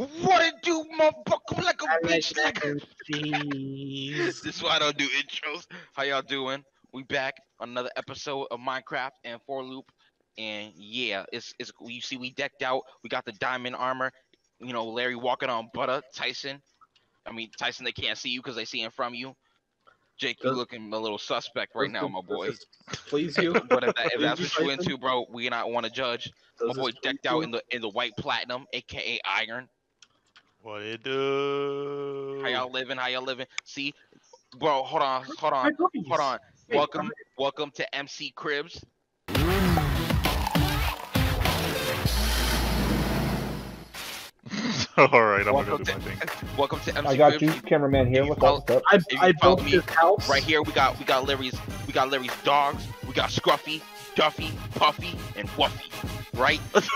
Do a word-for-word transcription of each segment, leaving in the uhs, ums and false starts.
What it do, motherfucker? Like a I like bitch, mac like. and cheese. This is why I don't do intros. How y'all doing? We back on another episode of Minecraft and For Loop, and yeah, it's it's you see we decked out. We got the diamond armor. You know, Larry walking on butter. Tyson. I mean Tyson, they can't see you because they see it from you. Jake, you Does, looking a little suspect right does, now, this, my does boy. this please you? But if that if Please that's you, what you Tyson? into, bro, we not want to judge. My Does this boy please decked out you? in the in the white platinum, aka iron. What it How do? y'all living? How y'all living? See, bro, hold on, hold My on, hold cookies. on. Wait, Welcome, welcome to M C Cribs. All right, I'm Welcome gonna do to, my thing. welcome to M C I got Cribs. you, cameraman here. you What's follow- up? What's up? I, If you I follow built me this house. right here, we got we got Larry's we got Larry's dogs. We got Scruffy, Duffy, Puffy, and Wuffy. Right?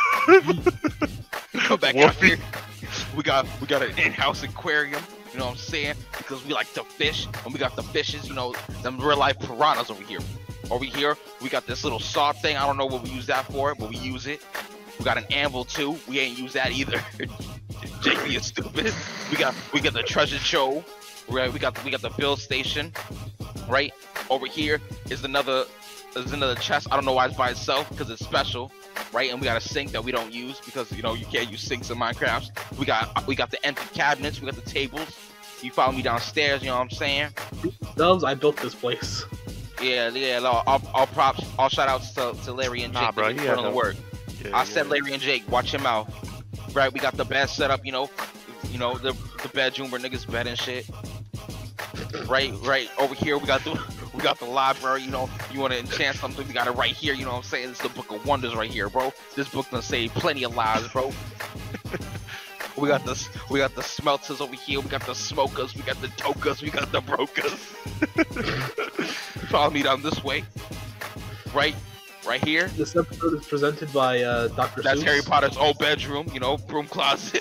Come back out Wuffy. here. We got we got an in-house aquarium. You know what I'm saying? Because we like to fish, and we got the fishes. You know, them real life piranhas over here. Over here, we got this little saw thing. I don't know what we use that for, but we use it. We got an anvil too. We ain't use that either. J P is stupid. We got we got the treasure trove. Right? We got the, we got the build station. Right? Over here is another is another chest. I don't know why it's by itself because it's special. Right? And we got a sink that we don't use because you know you can't use sinks in Minecraft. We got we got the empty cabinets. We got the tables. You follow me downstairs. You know what I'm saying? Dubs, I built this place. Yeah, yeah. All, all, all props, all shout outs to, to Larry and Jake. Nah, bro, They he put had on the no- work. Yeah, I yeah. said Larry and Jake, watch him out. Right, we got the bed set up, you know, you know, the the bedroom where niggas bed and shit. Right, right over here we got the we got the library, you know, you wanna enchant something, we got it right here, you know what I'm saying? It's the book of wonders right here, bro. This book done saved plenty of lives, bro. We got the we got the smelters over here, we got the smokers, we got the tokers, we got the brokers. Follow me down this way. Right, right here. This episode is presented by uh, Doctor That's Seuss. Harry Potter's old bedroom, you know, broom closet.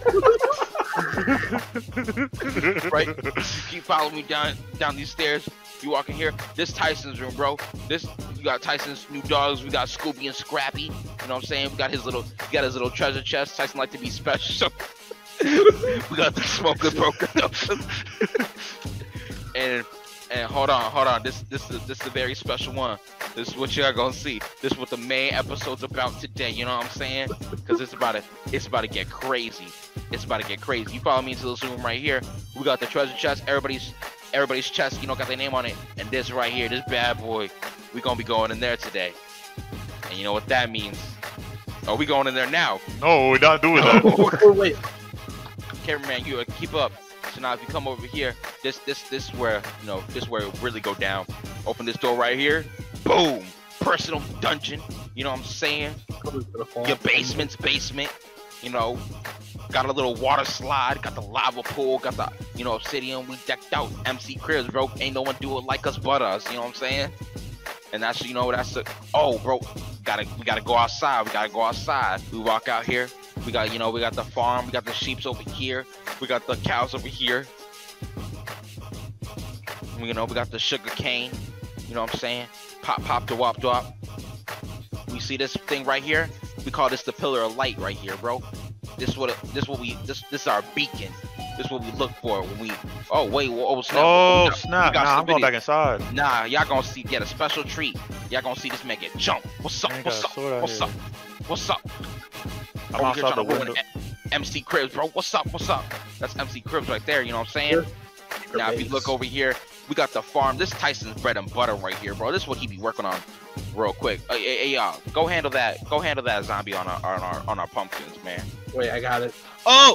Right? You keep following me down down these stairs. You walk in here. This Tyson's room, bro. This you got Tyson's new dogs. We got Scooby and Scrappy. You know what I'm saying? We got his little he got his little treasure chest. Tyson like to be special. We got the smoker broker. and and hold on, hold on. This this is this is a very special one. This is what y'all gonna see. This is what the main episode's about today. You know what I'm saying? Because it's about to it's about to get crazy. It's about to get crazy. You follow me into this room right here. We got the treasure chest. Everybody's everybody's chest, you know, got their name on it. And this right here, this bad boy, we gonna be going in there today. And you know what that means? Are we going in there now? No, we're not doing that. Oh, wait. Cameraman, you uh, keep up. So now if you come over here, this this this is where you know this is where it really go down. Open this door right here. Boom. Personal dungeon. You know what I'm saying? Your basement's basement. You know, got a little water slide. Got the lava pool. Got the you know obsidian. We decked out. M C Cribs, bro. Ain't no one do it like us but us. You know what I'm saying? And that's you know that's the oh bro. Gotta we gotta go outside. We gotta go outside. We walk out here. We got, you know, we got the farm, we got the sheeps over here, we got the cows over here. You know, we got the sugar cane, you know what I'm saying? Pop, pop, to wop, dwop. We see this thing right here? We call this the pillar of light right here, bro. This is what, it, this what we, this, this is our beacon. This is what we look for when we, oh wait, oh snap. Oh We got- snap! we got Nah, some I'm going video. back inside. Nah, y'all gonna see, get a special treat. Y'all gonna see this man get jump. What's up, I ain't what's got a up, sword out what's here. up, what's up? I'm Over here outside the trying to ruin window. E- M C Cribs, bro. What's up? What's up? That's M C Cribs right there. You know what I'm saying? Now, if you look over here, we got the farm. This Tyson's bread and butter right here, bro. This is what he be working on, real quick. Hey, hey, hey, y'all, go handle that. Go handle that zombie on our on our on our pumpkins, man. Wait, I got it. Oh,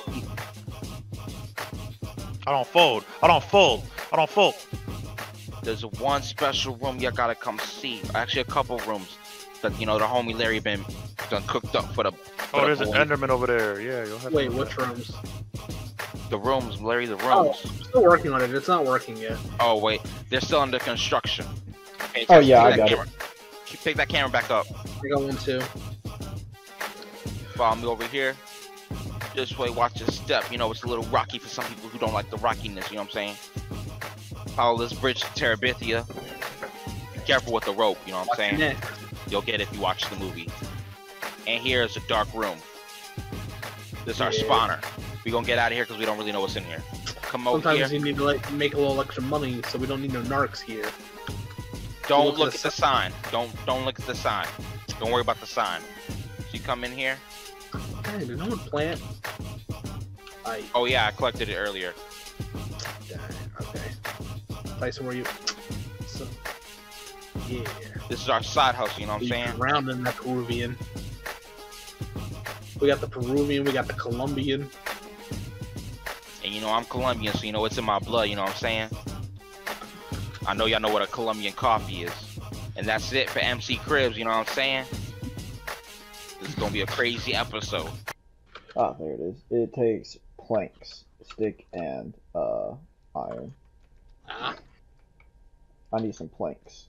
I don't fold. I don't fold. I don't fold. there's one special room you gotta come see. Actually, a couple rooms that you know the homie Larry been done cooked up for the. For Oh, the there's an boys. Enderman over there. Yeah, you'll have Wait, to. which rooms? The rooms, Larry. The Oh, rooms. I'm still working on it. It's not working yet. Oh wait, they're still under construction. Hey, Oh, take yeah, I that got it. camera. Take that camera back up. I got one too. Follow me over here. This way, watch your step. You know, it's a little rocky for some people who don't like the rockiness, you know what I'm saying? Follow this bridge to Terabithia. Be careful with the rope, you know what I'm saying? Next. You'll get it if you watch the movie. And here is a dark room. This is our Yeah. spawner. We gonna get out of here because we don't really know what's in here. Come over Sometimes here. you need to like make a little extra money, so we don't need no narcs here. Don't look look at at the the sign. Don't don't look at the sign. Don't worry about the sign. So you come in here. Hey, did no one plant? I. Oh yeah, I collected it earlier. Okay. Tyson, where you? So, yeah. This is our side hustle. You know what I'm We saying? drowned in that Peruvian. We got the Peruvian. We got the Colombian. And you know I'm Colombian, so you know it's in my blood. You know what I'm saying? I know y'all know what a Colombian coffee is. And that's it for M C Cribs. You know what I'm saying? This is gonna be a crazy episode. Ah, there it is. It takes planks, stick, and uh, iron. Ah. I need some planks.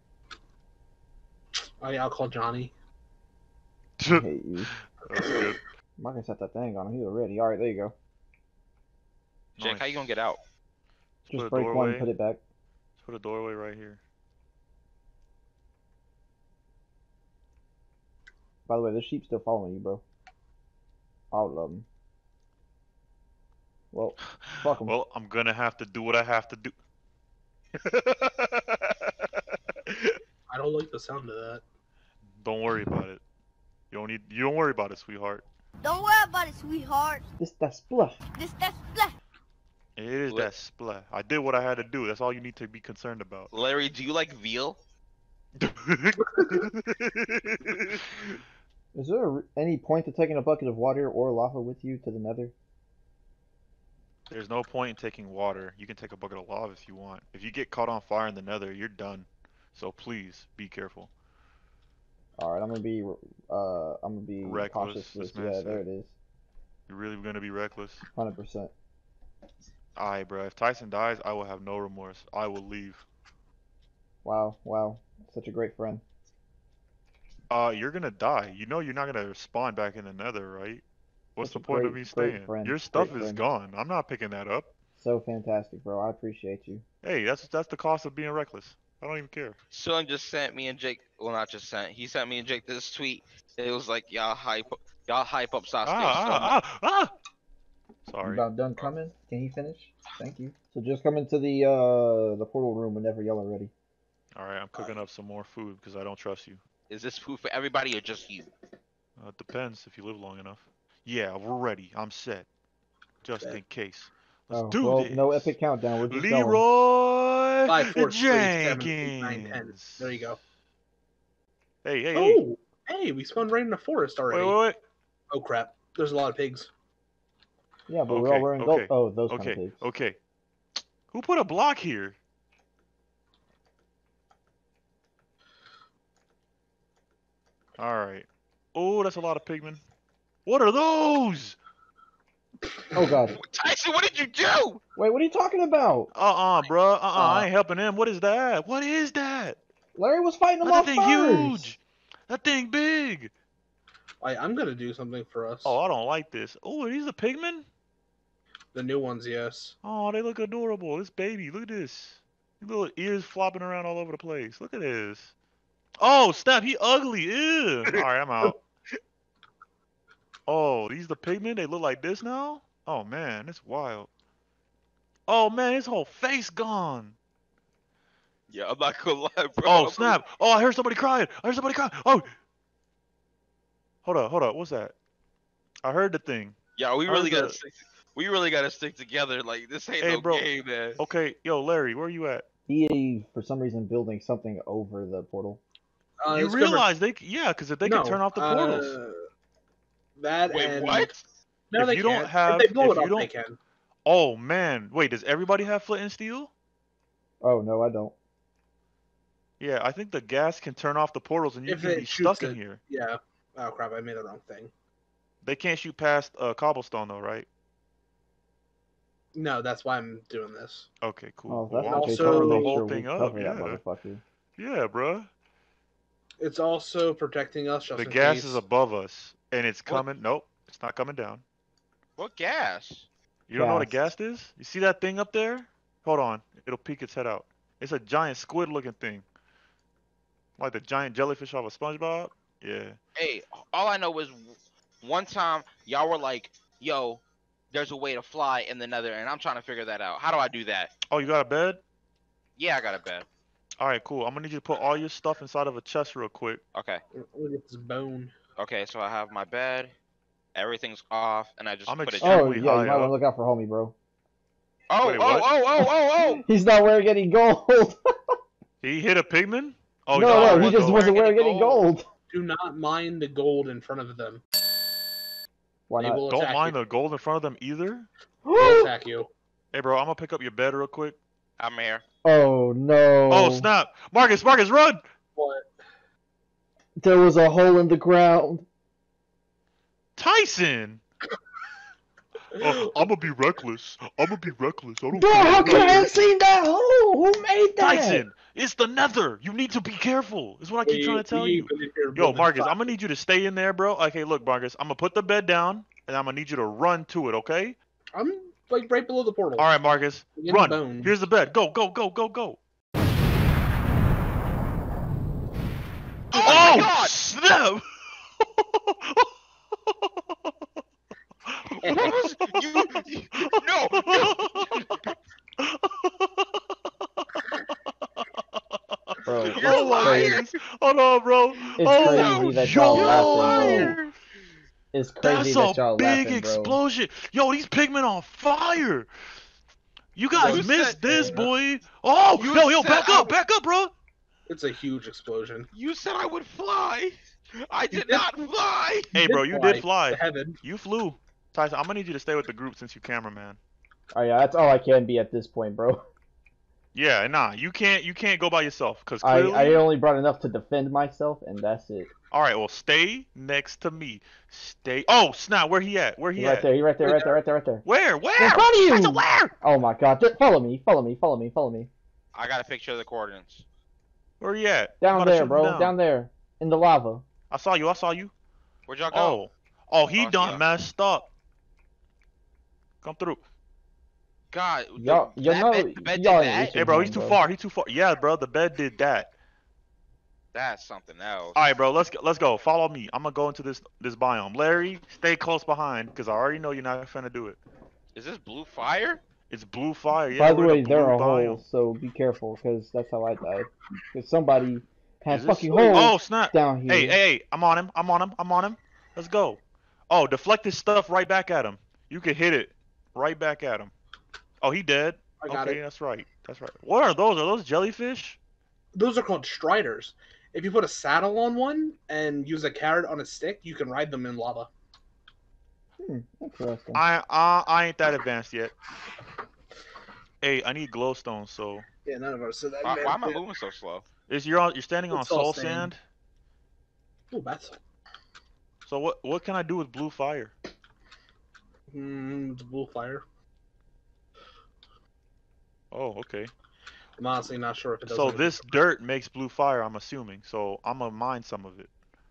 Oh yeah, I'll call Johnny. I hate you. That's good. Marcus set that thing on him. He was ready. Alright, there you go. Jake, how you gonna get out? Put Just a break one doorway. and put it back. Let's put a doorway right here. By the way, this sheep's still following you, bro. All of them. Well, fuck them. Well, I'm gonna have to do what I have to do. I don't like the sound of that. Don't worry about it. You don't need. You don't worry about it, sweetheart. Don't worry about it, sweetheart. This that spluff. This that's blah. It is What? that splat. I did what I had to do. That's all you need to be concerned about. Larry, do you like veal? Is there any point to taking a bucket of water or lava with you to the nether? There's no point in taking water. You can take a bucket of lava if you want. If you get caught on fire in the nether, you're done. So please be careful. Alright, I'm gonna be uh I'm gonna be Reckless, cautious this with man yeah, said. there it is. You're really gonna be reckless. Hundred percent. Alright, bro. If Tyson dies, I will have no remorse. I will leave. Wow, wow. Such a great friend. Uh, you're gonna die. You know you're not gonna spawn back in the nether, right? What's Such the a point of great- me great staying? friend, Your stuff great is friend. gone. I'm not picking that up. So fantastic, bro. I appreciate you. Hey, that's that's the cost of being reckless. I don't even care. Sean just sent me and Jake. Well, not just sent. He sent me and Jake this tweet. It was like y'all hype, y'all hype up Sasuke so much. Ah, ah, ah, ah! Sorry. About done coming? Can he finish? Thank you. So just come into the uh the portal room whenever y'all are ready. Alright, I'm cooking up some more food because I don't trust you. Is this food for everybody or just you? Uh, it depends if you live long enough. Yeah, we're ready. I'm set. Just in case. Let's Oh, do well, this. no epic countdown. We're just going. Leroy Five, four, three, seven, eight, nine, ten. Jenkins. There you go. Hey, hey, hey. Oh, hey, we spawned right in the forest Wait, already. wait, wait. Oh crap! There's a lot of pigs. Yeah, but we're Okay, all wearing gold. okay, Oh, those kind of Okay, pigs. okay. Who put a block here? Alright. Oh, that's a lot of pigmen. What are those? Oh god. Tyson, what did you do? Wait, what are you talking about? Uh-uh, bruh. Uh-uh, Uh, I ain't helping him. What is that? What is that? Larry was fighting them That off thing first. huge. That thing big. I, I'm gonna do something for us. Oh, I don't like this. Oh, are these the pigmen? The new ones, yes. Oh, they look adorable. This baby, look at this. Little ears flopping around all over the place. Look at this. Oh, snap, he ugly. Ew. Alright, I'm out. Oh, these the pigmen? They look like this now? Oh, man, it's wild. Oh, man, his whole face gone. Yeah, I'm not gonna lie, bro. Oh, I'm snap. Oh, I heard somebody crying. I heard somebody crying. Oh. Hold up, hold up. What's that? I heard the thing. Yeah, we I really heard gotta the- stick. We really gotta stick together. Like this ain't Hey, no bro. game, man. Okay, yo, Larry, where you at? He is, for some reason, building something over the portal. Uh, you it's gonna- realize they, c- yeah, because if they no, can turn off the portals. uh, that Wait, and what? No, If they you don't can't. have- if they blow if it you up, they don't- can. Oh man, wait, does everybody have flint and steel? Oh no, I don't. Yeah, I think the gas can turn off the portals and you If can it be shoots stuck in it. here. Yeah. Oh crap! I made the wrong thing. They can't shoot past uh, cobblestone though, right? No, that's why I'm doing this. Okay, cool. Oh, if Well, that's I'm the case, also- I'm cover gonna the make whole sure we thing up. cover that Yeah, motherfucker. yeah, bruh. It's also protecting us just The in gas case. is above us and it's What? coming. Nope, it's not coming down. What gas? You don't know what a Gas. ghast is? You see that thing up there? Hold on, it'll peek its head out. It's a giant squid-looking thing, like the giant jellyfish off of SpongeBob. Yeah. Hey, all I know is one time y'all were like, "Yo, there's a way to fly in the Nether, and I'm trying to figure that out. How do I do that? Oh, you got a bed? Yeah, I got a bed. All right, cool. I'm gonna need you to put all your stuff inside of a chest real quick. Okay. Look at this bone. Okay, so I have my bed. Everything's off, and I just I'm put it. extremely Oh, Down. yeah, high you might want up. to look out for homie, bro. Oh, Wait, oh, what? oh, oh, oh, oh! He's not wearing any gold. He hit a pigman? Oh, no, he's no, not he wearing just gold. wasn't wearing wearing any any gold. Do not mind the gold in front of them. Why They not? will Don't attack mind you. the gold in front of them either. They'll attack you. Hey, bro, I'm gonna pick up your bed real quick. I'm here. Oh no. Oh, snap. Marcus, Marcus, run! What? There was a hole in the ground. Tyson! Oh, I'm gonna be reckless. I'm gonna be reckless. I don't Bro, care. how can I have seen that hole? Who made that? Tyson, it's the Nether. You need to be careful. Is what I keep We- trying to tell we you. ain't been in here Yo, building Marcus, fire. I'm gonna need you to stay in there, bro. Okay, look, Marcus, I'm gonna put the bed down, and I'm gonna need you to run to it, okay? I'm like right below the portal. All right, Marcus, In the run. bone. Here's the bed. Go, go, go, go, go. Oh, my God! snap! What was you? you no, no. Bro, You're it's Oh my crazy. goodness. Hold on, bro. It's oh, crazy that yo, y'all laughing, bro. It's crazy That's that y'all a big laughing, bro. explosion. Yo, these pigmen on fire. You guys You missed said- this, boy. Oh, You yo, yo, said back I up, back up, bro. It's a huge explosion. You said I would fly. I did did- not fly. Hey, bro, you did fly. to heaven. You flew. Tyson, I'm gonna need you to stay with the group since you cameraman. Oh yeah, that's all I can be at this point, bro. Yeah, nah, you can't you can't go by yourself, cause I, clearly. I only brought enough to defend myself, and that's it. All right, well, stay next to me. Stay. Oh, snap! Where he at? Where he He's at? right there, he's right there, right there, right there, right there. Where? Where? In front of you! Tyson, where? Oh my god, just follow me, follow me, follow me, follow me. I got a picture of the coordinates. Where he at? I'm Down about to there, shoot him bro, down. down there. In the lava. I saw you. I saw you. Where'd y'all go? Oh, oh, he Oh, done yeah. messed up. Come through. God, Y'all- the, you that know- bed, the bed did y'all that? ain't Hey, bro, he's too bro. far. He's too far. Yeah, bro, the bed did that. That's something else. All right, bro, let's go. Let's go. Follow me. I'm gonna go into this this biome. Larry, stay close behind, cause I already know you're not finna do it. Is this blue fire? It's blue fire. Yeah, By the we're in way, a there blue are biome. holes, so be careful, because that's how I died. Because somebody has Is this- fucking holes Oh snap! down here. Hey, hey, hey! I'm on him. I'm on him. I'm on him. Let's go. Oh, deflect this stuff right back at him. You can hit it right back at him. Oh, he dead. I got okay, it. that's right. That's right. What are those? Are those jellyfish? Those are called striders. If you put a saddle on one and use a carrot on a stick, you can ride them in lava. Hmm, interesting. I I I ain't that advanced yet. Hey, I need glowstone. So Yeah, none of us are that Why, why am I advanced. moving so slow? is you're on, you're standing on It's all soul sand. sand. Ooh, that's So what what can I do with blue fire? mm, it's blue fire. Oh, okay. I'm honestly not sure if it does. So anything. this dirt makes blue fire. I'm assuming. So I'm gonna mine some of it.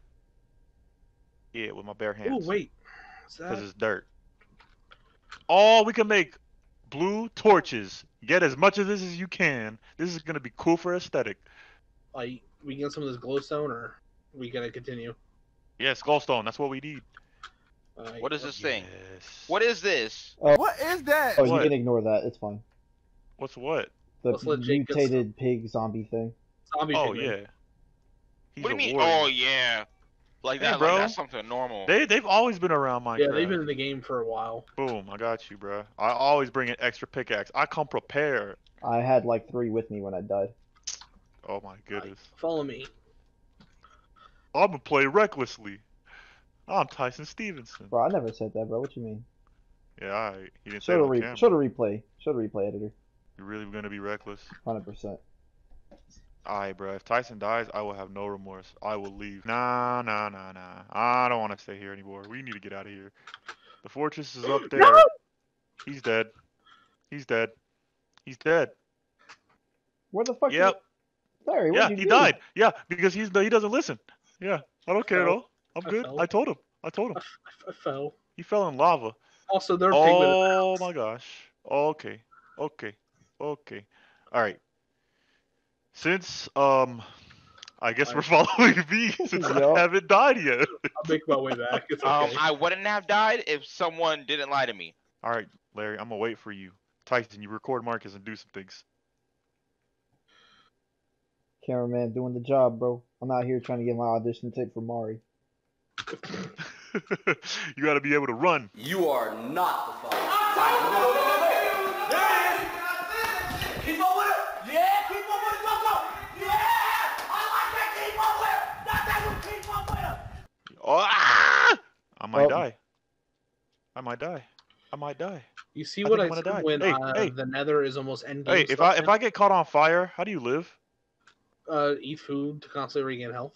Yeah, with my bare Oh hands. wait, is Because that? it's dirt. Oh, we can make blue torches. Get as much of this as you can. This is gonna be cool for aesthetic. Like we get some of this glowstone, or we gotta continue? Yes, glowstone. That's what we need. Like, What is this thing? Yes. What is this? What is that? Oh, you What? can ignore that. It's fine. What's what? The Let's let Jake get mutated pig zombie thing. Zombie Oh pigman. yeah. He's What do a you mean? warrior. Oh yeah, like Hey, that. bro. Like that's something normal. They they've always been around Minecraft. Yeah, they've been in the game for a while. Boom, I got you, bro. I always bring an extra pickaxe. I come prepared. I had like three with me when I died. Oh my goodness. Follow me. I'm gonna play recklessly. I'm Tyson Stevenson. Bro, I never said that, bro. What you mean? Yeah, alright. He didn't say Show it the on re- camera. show the replay. Show the replay editor. You're really gonna be reckless? Hundred percent. Alright, bro. If Tyson dies, I will have no remorse. I will leave. Nah, nah, nah, nah. I don't want to stay here anymore. We need to get out of here. The fortress is up there. He's dead. He's dead. He's dead. Where the fuck? Yep. You... Larry, what Yeah, you he do? died. Yeah, because he's he doesn't listen. Yeah, I don't care at fell. all. I'm I good. fell. I told him. I told him. I, f- I fell. He fell in lava. Also, they're pigmen. Oh my gosh. Okay. Okay. Okay. All right. Since um, I guess we're following me since Yup. I haven't died yet. I'll make my way back. It's okay. Um, I wouldn't have died if someone didn't lie to me. All right, Larry, I'm gonna wait for you. Tyson, you record Marcus and do some things. Cameraman doing the job, bro. I'm out here trying to get my audition tape for Mari. You gotta be able to run. You are not the father. Keep on with it. Yeah, keep on with it. Go, go. Yeah, I like that. Keep on with it. That's that one. Keep on with it. Oh, ah! I might Oh. die. I might die. I might die. You see I what think I I'm gonna said die. when Hey, uh, hey. the Nether is almost endgame. Hey, if I if I get caught on fire, how do you live? uh, eat food to constantly regain health.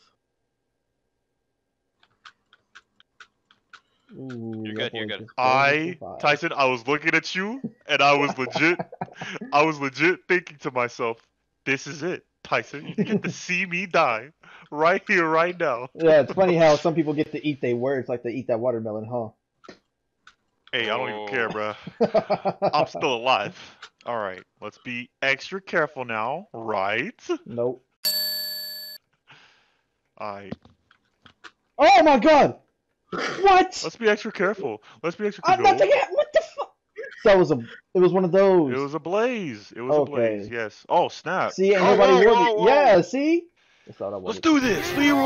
Ooh, You're that good, you're boy good. just barely I, survived. Tyson, I was looking at you, and I was legit, I was legit thinking to myself, this is it, Tyson. You get to see me die right here, right now. Yeah, it's funny how some people get to eat their words like they eat that watermelon, huh? Hey, I don't even care, Oh. bruh. I'm still alive. All right, let's be extra careful now, right? Nope. All right, Oh my god! What? let's be extra careful. Let's be extra I'm careful. not taking it. What the fuck? That was a. It was one of those. It was a blaze. It was Okay. a blaze. Yes. Oh snap! See, ain't Oh, nobody whoa, hear whoa, me. whoa. Yeah, see? That's all I Let's wanted. do this, Leroy.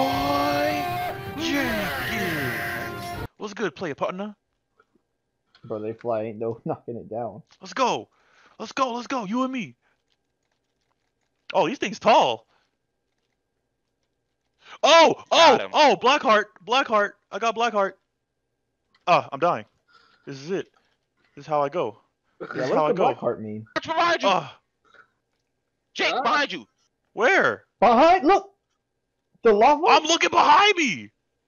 Yeah. What's good, player partner? Bro, they fly ain't no knocking it down. Let's go. Let's go. Let's go. You and me. Oh, these things tall. Oh, oh, Got him. oh, Blackheart. Blackheart. I got Blackheart. Ah, I'm dying. This is it. This is how I go. Yeah, This is what how I does the go. black heart mean? What's behind you? Ah, Jake, Ah. behind you. where? Behind, look! The lava? I'm looking behind me.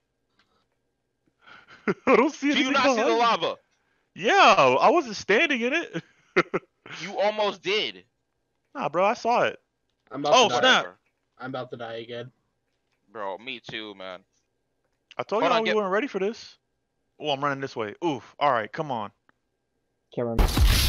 I don't see Do anything you not see behind the me. lava? Yeah, I wasn't standing in it. You almost did. Nah, bro, I saw it. I'm about Oh, to die. snap. Whatever. I'm about to die again. Bro, me too, man. I told Hold you on, we get- weren't ready for this. Oh, I'm running this way. Oof. All right, come on. Cameraman.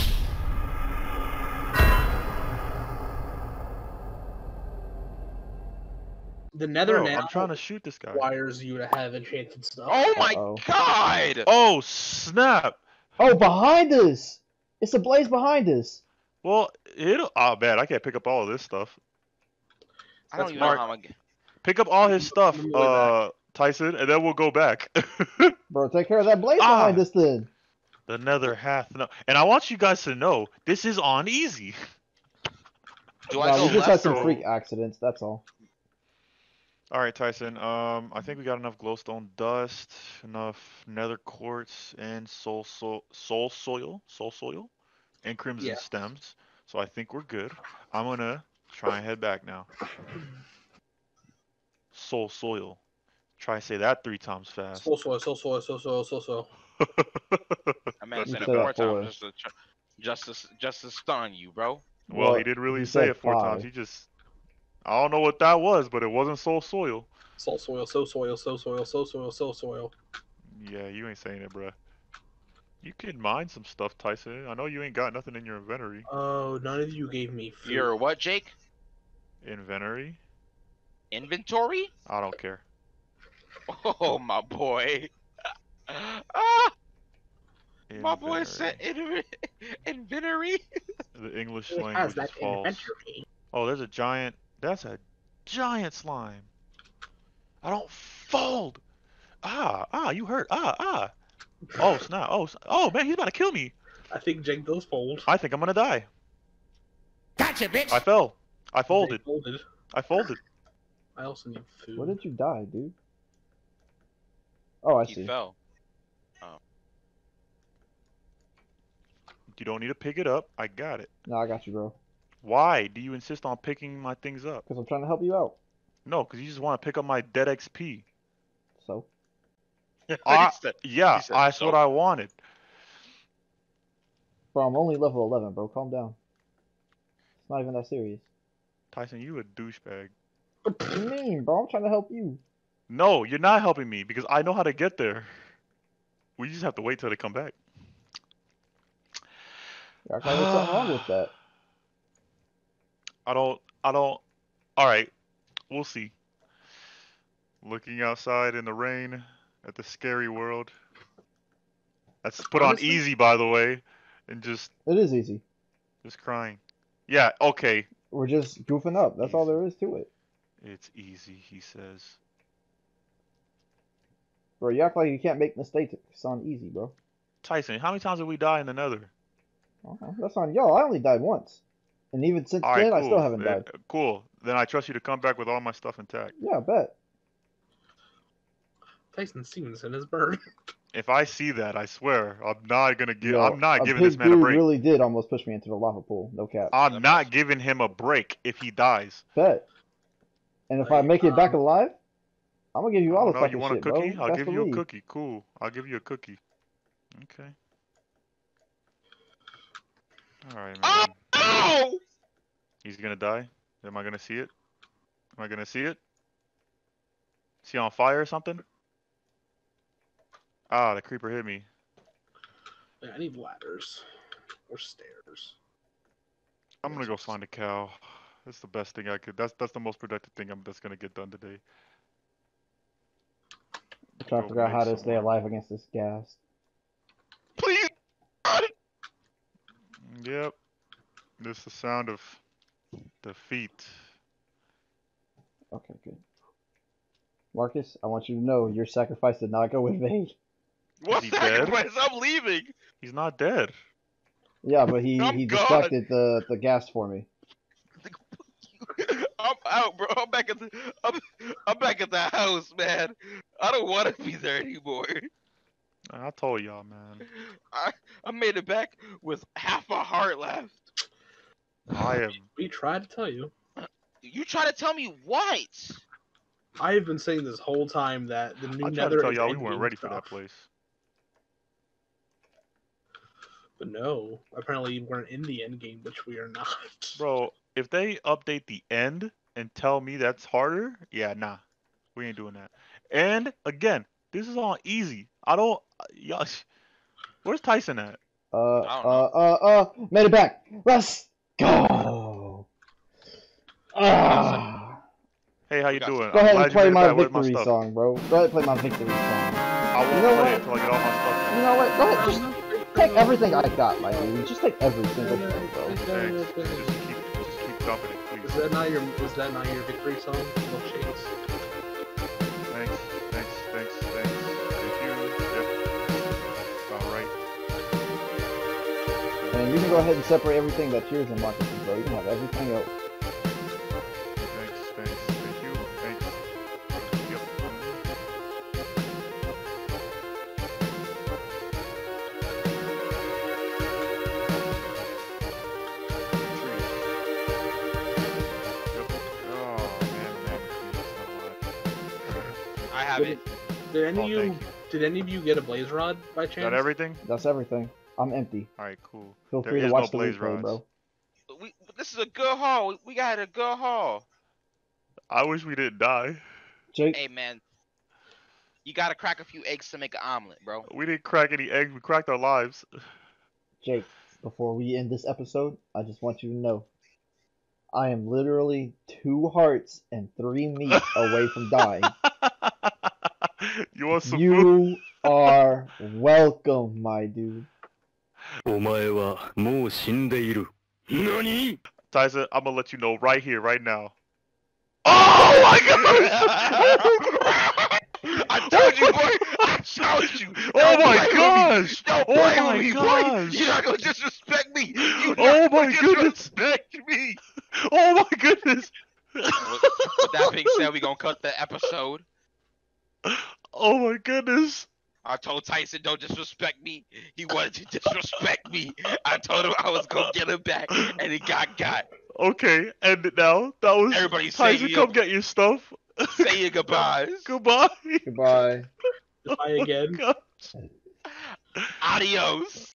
The Nether Bro, now I'm trying to shoot this guy. requires you to have enchanted stuff. Oh my Uh-oh. god! Oh, snap. Oh, behind us! It's a blaze behind us. Well, it'll. Oh, man, I can't pick up all of this stuff. I don't That's even Mark. know how I'm gonna get. Pick up all his stuff, I'm on my way uh, Tyson, and then we'll go back. Bro, take care of that blaze Ah. behind us then. The nether hath no. And I want you guys to know this is on easy. Do I No, go we just had left some or freak accidents, that's all. All right, Tyson. Um, I think we got enough glowstone dust, enough nether quartz, and soul soul soul soil, soul soil, and crimson Yeah. stems. So I think we're good. I'm gonna try and head back now. Soul soil. Try and say that three times fast. So so so so so so so so. I man You said it said four that four. times just to tr- just to just to stun you, bro. Well, Well, he didn't really he say said it four times. five. He just. I don't know what that was, but it wasn't soul soil. So soil, so soil, so soil, so soil, so soil. Yeah, you ain't saying it, bruh. You can mine some stuff, Tyson. I know you ain't got nothing in your inventory. Oh, none of you gave me food. Your what, Jake? Inventory? Inventory? I don't care. Oh my boy. Ah, my boy Inventory. said inven- inventory. The English It has language is that false. inventory. Oh, there's a giant. That's a giant slime. I don't fold. Ah, ah, you hurt. Ah, ah. Oh, snap. Oh, s- oh, man, he's about to kill me. I think Jake does fold. I think I'm gonna die. Gotcha, bitch. I fell. I Jake folded. folded. I folded. I also need food. Where did you die, dude? Oh, I He see. fell. You don't need to pick it up. I got it. No, I got you, bro. Why do you insist on picking my things up? Because I'm trying to help you out. No, because you just want to pick up my dead X P. So? I- He said- Yeah, He said that's so. what I wanted. Bro, I'm only level eleven, bro. Calm down. It's not even that serious. Tyson, you a douchebag. What do you mean, bro? I'm trying to help you. No, you're not helping me because I know how to get there. We just have to wait till they come back. I thought there's something wrong with that. I don't, I don't. All right, we'll see. Looking outside in the rain at the scary world. That's put on Honestly- easy, by the way, and just It is easy. just crying. Yeah, okay. We're just goofing up. That's all there is to it. It's easy, he says. Bro, you act like you can't make mistakes sound easy, bro. Tyson, how many times did we die in the Nether? Uh-huh. That's on y'all. I only died once. And even since All right, then, cool. I still haven't Uh, died. cool. Then I trust you to come back with all my stuff intact. Yeah, I bet. Tyson Stevenson is burned. If I see that, I swear, I'm not gonna give. Yo, I'm not a giving big this man a dude break. really did almost push me into the lava pool. No cap. I'm not giving him a break if he dies. Bet. And if I Like, make it back um, alive, I'm gonna give you all I the don't know, fucking you want shit, a cookie? bro. I'll Best give you a believe. cookie. Cool. I'll give you a cookie. Okay. All right, man. Oh! He's gonna die. Am I gonna see it? Am I gonna see it? Is he on fire or something? Ah, the creeper hit me. Yeah, I need ladders or stairs. I'm gonna go find a cow. That's the best thing I could. That's that's the most productive thing I'm that's gonna get done today. I'm trying to figure out how to stay Somewhere. alive against this gas. Please. God. Yep. This is the sound of defeat. Okay, good. Marcus, I want you to know your sacrifice did not go in vain. What he dead? sacrifice? I'm leaving. He's not dead. Yeah, but he, I'm he gone. distracted the, the gas for me. I'm out, bro. I'm back at the. I'm, I'm back at the house, man. I don't want to be there anymore. I told y'all, man. I I made it back with half a heart left. I am. We tried to tell you. You try to tell me what? I have been saying this whole time that the new I tried Nether to tell is y'all we endgame weren't ready for stuff. that place. But no, apparently we're in the end game, which we are not. Bro, if they update the end and tell me that's harder, yeah, nah. We ain't doing that. And again, this is all easy. I don't. Y'all, where's Tyson at? Uh, I don't uh, uh, uh, made it back. Let's go. Ah. Hey, how you got doing? Go I'm ahead glad and you play made it my back. Where's my victory stuff? song, bro. Go ahead and play my victory song. I won't You know play what? it until I get all my stuff. You know what? Go ahead. Just take everything I got, my dude. Just take every single thing, bro. Thanks. Just keep, just keep dumping it, Is please. that not your? Is that not your victory song? Milkshakes. Thanks, thanks, thanks, thanks. Thank you. Yep. All right. And you can go ahead and separate everything that's yours and Marcus's, bro. You can have everything else. Thanks, thanks, thank you, thanks. Yep. Yep. Oh man, man, I have it. Did any Oh, of you? thank you. Did any of you get a blaze rod by Is chance? that everything? That's everything. I'm empty. All right, cool. Feel There free to is watch no the blaze replay, rods. bro. We, this is a good haul. We got a good haul. I wish we didn't die. Jake, Hey man, you gotta crack a few eggs to make an omelet, bro. We didn't crack any eggs. We cracked our lives. Jake, before we end this episode, I just want you to know I am literally two hearts and three meat away from dying. You want some food? You are welcome, my dude. お前はもう死んでいる。何？ Tyson, I'm gonna let you know right here, right now. Oh my god! I told you, boy. I told you. Oh Don't my play with me. gosh! Don't Oh play my with me, gosh! boy. You're not gonna disrespect me. You're Oh not my gonna goodness! disrespect me. Oh my goodness! With, with that being said, we gonna cut the episode. Oh my goodness! I told Tyson don't disrespect me. He wanted to disrespect me. I told him I was gonna get him back, and he got got. Okay, end it now. That was Everybody say Tyson. you- Come get your stuff. Say your goodbyes. Goodbye. Goodbye. Goodbye again. God. Adios.